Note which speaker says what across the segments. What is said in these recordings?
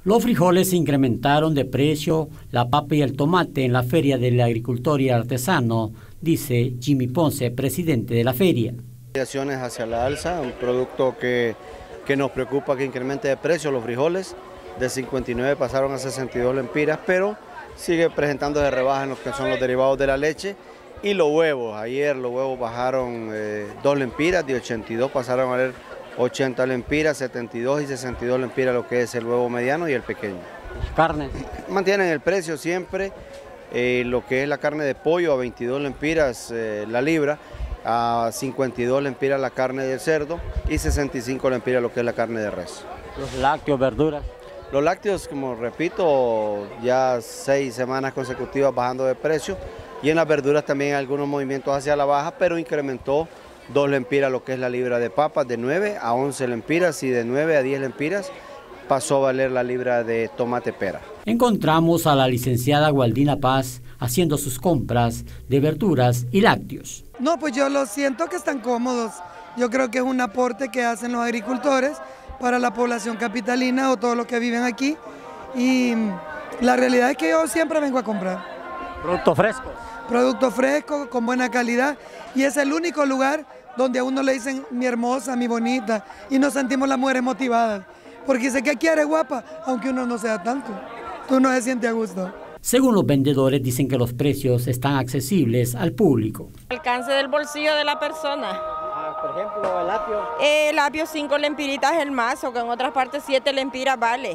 Speaker 1: Los frijoles se incrementaron de precio, la papa y el tomate en la Feria del Agricultor y Artesano, dice Jimmy Ponce, presidente de la feria.
Speaker 2: Variaciones hacia la alza, un producto que nos preocupa que incremente de precio. Los frijoles de 59 pasaron a 62 lempiras, pero sigue presentando de rebaja en lo que son los derivados de la leche. Y los huevos, ayer los huevos bajaron 2 lempiras, de 82 pasaron a valer 80 lempiras, 72 y 62 lempiras lo que es el huevo mediano y el pequeño.
Speaker 1: Carne.
Speaker 2: Mantienen el precio siempre, lo que es la carne de pollo a 22 lempiras la libra, a 52 lempiras la carne de cerdo y 65 lempiras lo que es la carne de res.
Speaker 1: Los lácteos, verduras.
Speaker 2: Los lácteos, como repito, ya 6 semanas consecutivas bajando de precio, y en las verduras también hay algunos movimientos hacia la baja, pero incrementó 2 lempiras lo que es la libra de papas, de 9 a 11 lempiras, y de 9 a 10 lempiras pasó a valer la libra de tomate pera.
Speaker 1: Encontramos a la licenciada Gualdina Paz haciendo sus compras de verduras y lácteos.
Speaker 3: No, pues yo lo siento que están cómodos. Yo creo que es un aporte que hacen los agricultores para la población capitalina o todos los que viven aquí. Y la realidad es que yo siempre vengo a comprar.
Speaker 1: ¿Productos frescos?
Speaker 3: Productos frescos, con buena calidad. Y es el único lugar donde a uno le dicen mi hermosa, mi bonita. Y nos sentimos las mujeres motivadas. Porque dice que aquí eres guapa, aunque uno no sea tanto. Tú no se siente a gusto.
Speaker 1: Según los vendedores, dicen que los precios están accesibles al público.
Speaker 4: Alcance del bolsillo de la persona.
Speaker 1: Por ejemplo, el apio.
Speaker 4: El apio 5 lempiritas el mazo, que en otras partes 7 lempiras vale.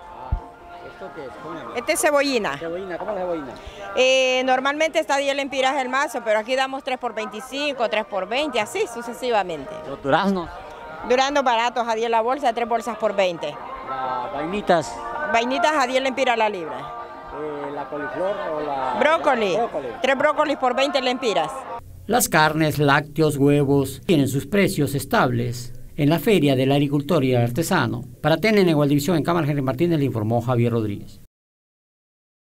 Speaker 1: ¿Esto qué es?
Speaker 4: Este es cebollina.
Speaker 1: Cebollina, ¿cómo es la cebollina?
Speaker 4: Normalmente está 10 lempiras el mazo, pero aquí damos 3 por 25, 3 por 20, así sucesivamente.
Speaker 1: Los duraznos.
Speaker 4: Duraznos baratos a 10 la bolsa, 3 bolsas por 20.
Speaker 1: Las vainitas.
Speaker 4: Vainitas a 10 lempiras la libra.
Speaker 1: La coliflor o la...
Speaker 4: Brócoli. 3 brócolis por 20 lempiras.
Speaker 1: Las carnes, lácteos, huevos tienen sus precios estables en la Feria del Agricultor y Artesano. Para TNN Gualdivisión, en cámara Henry Martínez, le informó Javier Rodríguez.